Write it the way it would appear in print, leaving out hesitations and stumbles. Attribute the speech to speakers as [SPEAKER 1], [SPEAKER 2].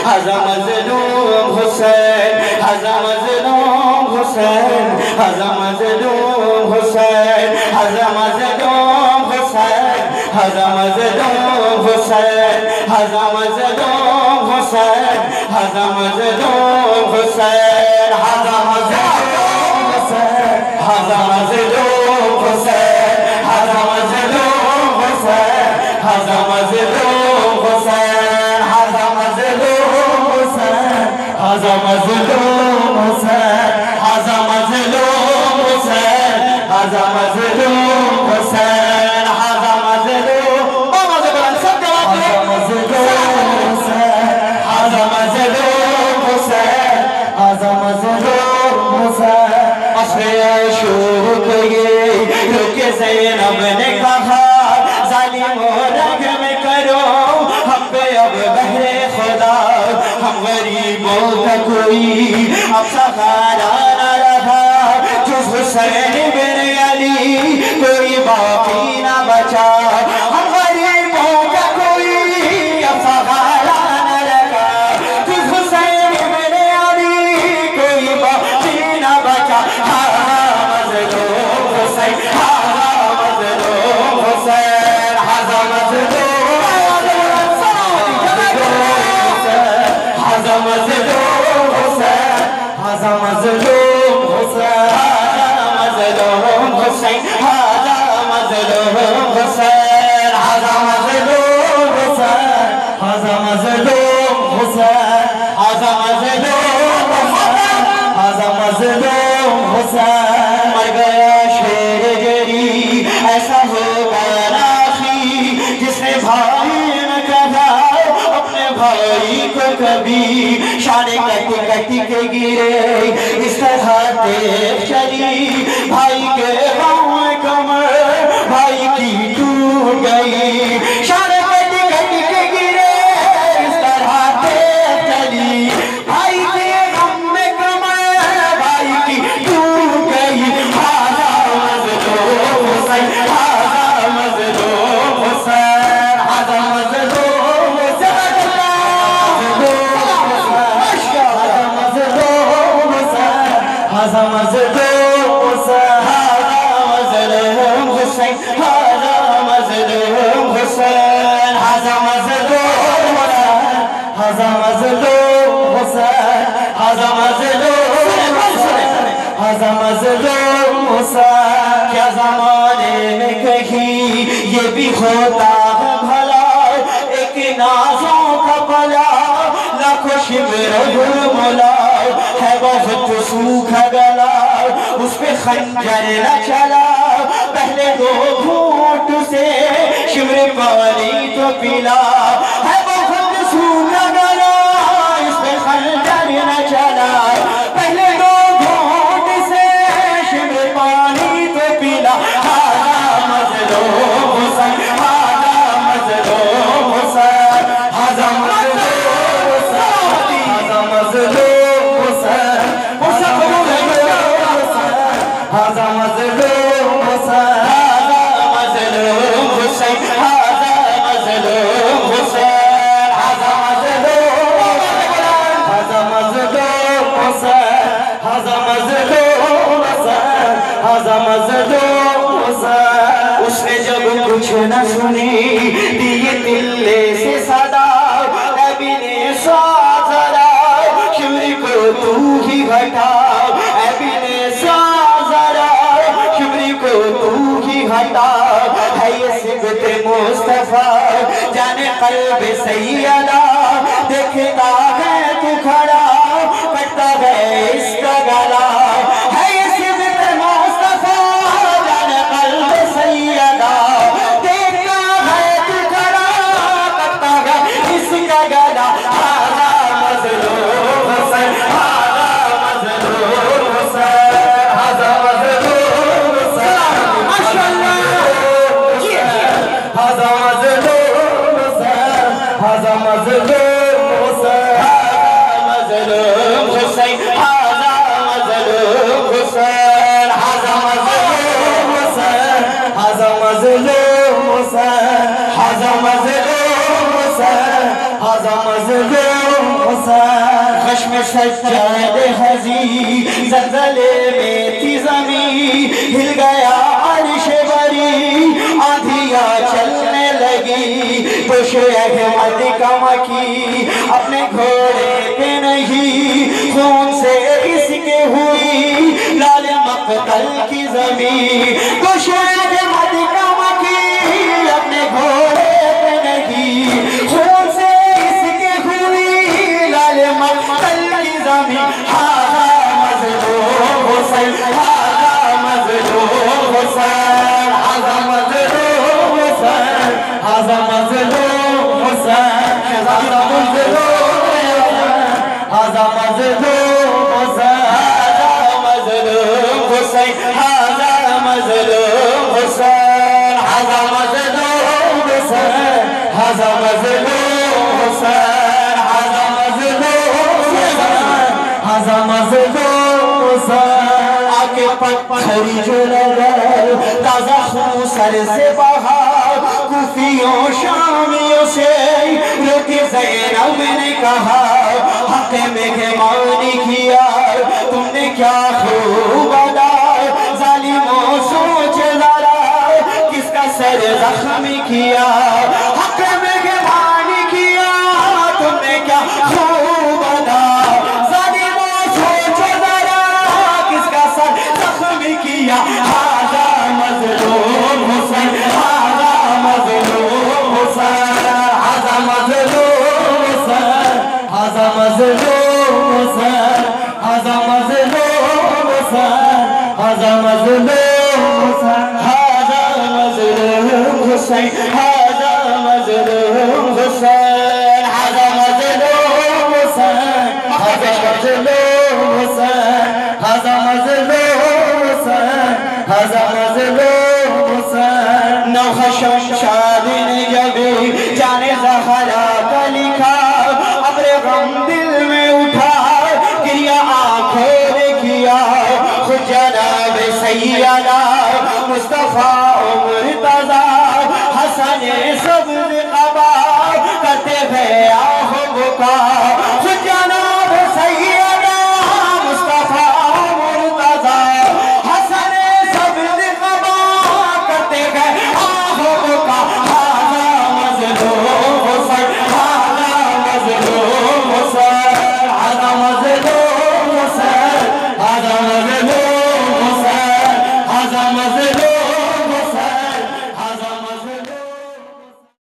[SPEAKER 1] हाजा मज़लूम हुसैन, हाजा मज़लूम हुसैन, हाजा मज़लूम हुसैन, हाजा मज़लूम हुसैन, हाजा मज़लूम हुसैन, हाजा मज़लूम हुसैन, हाजा मज़लूम हुसैन, हाजा मज़लूम हुसैन, हाजा मज़लूम हुसैन, हाजा मज़लूम हुसैन, हाजा मज़लूम हुसैन, हाजा मज़लूम हुसैन, हाजा मज़लूम हुसैन, हाजा मज़लूम हुसैन, हाजा मज़लूम हुसैन, हाजा मज़लूम हुसैन, हाजा मज़लूम हुसैन, हाजा मज़लूम हुसैन। असरे शूर को ये रुके ज़ैनब ने कहा, ज़ालिमों रंग में करो हम पे अब बहरे खुदा, हम गरीबों का कोई अब सहारा न रहा, जुज़ हुसैन बिन अली कोई बाकी न बचा, हम गरीबों का कोई अब सहारा न रहा, जुज़ हुसैन बिन अली कोई बाकी न बचा। हाजा मज़लूम हुसैन, हाजा मज़लूम हुसैन, हाजा मज़लूम हुसैन, हाजा मज़लूम हुसैन, हाजा मज़लूम हुसैन, हाजा मज़लूम हुसैन, हाजा मज़लूम हुसैन, हाजा मज़लूम हुसैन, हाजा मज़लूम हुसैन, हाजा मज़लूम हुसैन। मर गया शेर जरी ऐसा होगा राखी, जिसने भाई न कहा अपने भाई को कभी, शाने कटी कटी के गिरे इस तरह तेज चली, भाई के बाहों कमर भाई की टूट गई, शाने कटी कटी के गिरे इस तरह तेज चली, भाई के गम में कमर भाई की टूट गई। हाजा मज़लूम हुसैन, हाजा मज़लूम हुसैन, हाजा मज़लूम हुसैन, हाजा मज़लूम हुसैन, हाजा मज़लूम हुसैन, हाजा मज़लूम हुसैन, हाजा मज़लूम हुसैन, हाजा मज़लूम हुसैन, हाजा मज़लूम हुसैन। क्या ज़माने में कहीं ये भी होता है भला, एक नाज़ों का पला लाखों शिमर गुलमुला है, बहुत सूखा गला उस पे खंजर न चला, पहले दो घूंट से शिमर पानी तो पिला, है बहुत सूखा गला इस पे खंजर न चला, पहले दो घूंट से शिमर पानी तो पिला। हाजा मज़लूम हुसैन, हाजा मज़लूम हुसैन, हाजा मज़लूम हुसैन, हाजा मज़लूम हुसैन, हाजा मज़लूम हुसैन, मज़लूम हुसैन, हाजा मज़लूम हुसैन, हाजा मज़लूम, हाजा मज़लूम हुसैन, हाजा मज़लूम हुसैन, हाजा मज़लूम हुसैन। उसने जब कुछ न सुनी दिए दिल्ले से सदा, नबी ने साथ जरा शिमरी को तू ही घटा, नबी ने साथ जरा शिमरी को तू ही घटा, है ये सिबते मुस्तफा जाने क़ल्ब सैयदा, देखता है तू खड़ा कटता है इसका गला, है ये सिबते मुस्तफा जाने क़ल्ब सैयदा, देखता है तू खड़ा कटता है इसका गला। हाजा मज़लूम हुसैन, हाजा मज़लूम हुसैन, हाजा मज़लूम हुसैन, माशाअल्लाह, हाजा मज़लूम हुसैन, हाजा हुसैन। खश्म सज्जाद हज़ी ज़लज़ले में थी ज़मीं, हिल गया अर्श बरी, आंधियाँ चलने लगी। खुश अहमद का मकी अपने घोड़े पे नहीं, खून से इसके हुई लाल मक्तल की ज़मीं। खुश अहमद का मकी अपने घोड़े पे नहीं, खून से इसके हुई लाल मक्तल की ज़मीं। हाज़ा मज़लूम हुसैन, हाज़ा मज़लूम हुसैन, हाज़ा मज़लूम हुसैन, हाज़ा मज़लूम हुसैन, हाज़ा मज़लूम हुसैन, हाज़ा मज़लूम हुसैन, हाज़ा मज़लूम हुसैन, हाज़ा मज़लूम हुसैन, हाज़ा मज़लूम हुसैन, हाज़ा मज़लूम हुसैन, हाज़ा मज़लूम हुसैन। आके पत्थरी जो लगा ताज़ा खून सर से बहा, कुफियों शामियों से रोके ज़ैनब ने कहा, हक़ मेहमानी किया तुमने क्या खूब अदा, ज़ालिमों सोच ज़रा किसका सर ज़ख्मी किया। हक़ मेहमानी किया तुमने क्या खूब अदा, ज़ालिमों सोच ज़रा किसका सर ज़ख्मी किया। हाज़ा मज़लूम हुसैन, हाज़ा मज़लूम हुसैन, हाज़ा मज़लूम हुसैन, हाज़ा मज़लूम हुसैन, हाज़ा मज़लूम हुसैन, हाज़ा मज़लूम हुसैन, हाज़ा मज़लूम हुसैन, हाज़ा मज़लूम हुसैन, हाज़ा मज़लूम हुसैन, हाज़ा मज़लूम हुसैन, हाज़ा मज़लूम हुसैन, हाज़ा मज़लूम हुसैन। नौखशम शादी ने जब जाने ज़हरा का लिखा, अब्र गम दिल में उठा, गिरिया आंखों ने किया, खुद जनाब सैयदा मुस्तफा मुर्तज़ा हसन सब्ज़ क़बा करते हुए आहो बुका।